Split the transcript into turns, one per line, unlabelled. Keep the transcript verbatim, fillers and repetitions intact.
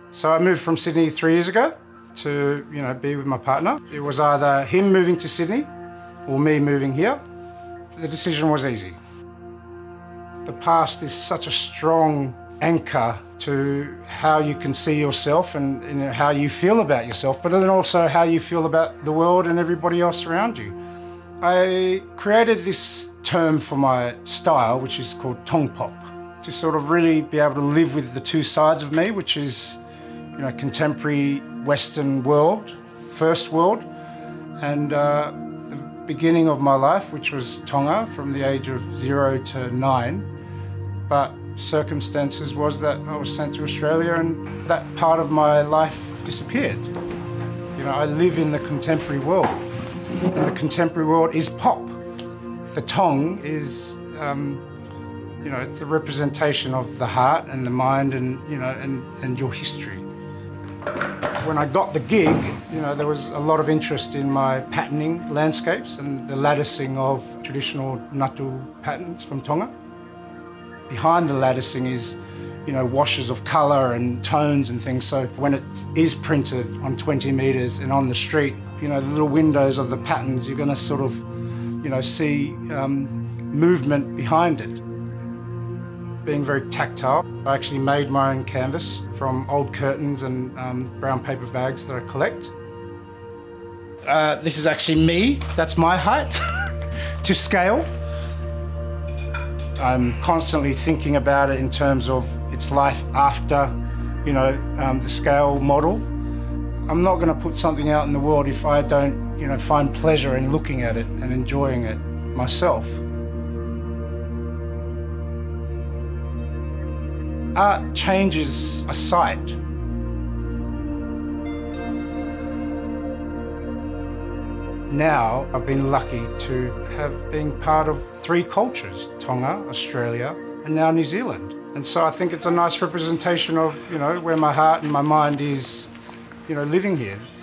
So I moved from Sydney three years ago to, you know, be with my partner. It was either him moving to Sydney or me moving here. The decision was easy. The past is such a strong anchor to how you can see yourself and, and how you feel about yourself, but then also how you feel about the world and everybody else around you. I created this term for my style, which is called tong pop, to sort of really be able to live with the two sides of me, which is, you know, contemporary Western world, first world, and uh, the beginning of my life, which was Tonga from the age of zero to nine. But circumstances was that I was sent to Australia and that part of my life disappeared. You know, I live in the contemporary world, and the contemporary world is pop. The tong is, um, you know, it's a representation of the heart and the mind and, you know, and, and your history. When I got the gig, you know, there was a lot of interest in my patterning landscapes and the latticing of traditional ngatu patterns from Tonga. Behind the latticing is, you know, washes of colour and tones and things. So when it is printed on twenty metres and on the street, you know, the little windows of the patterns, you're going to sort of, you know, see um, movement behind it. Being very tactile, I actually made my own canvas from old curtains and um, brown paper bags that I collect. Uh, this is actually me. That's my height to scale. I'm constantly thinking about it in terms of its life after, you know, um, the scale model. I'm not going to put something out in the world if I don't, you know, find pleasure in looking at it and enjoying it myself. Art changes a sight. Now, I've been lucky to have been part of three cultures, Tonga, Australia, and now New Zealand. And so I think it's a nice representation of, you know, where my heart and my mind is, you know, living here.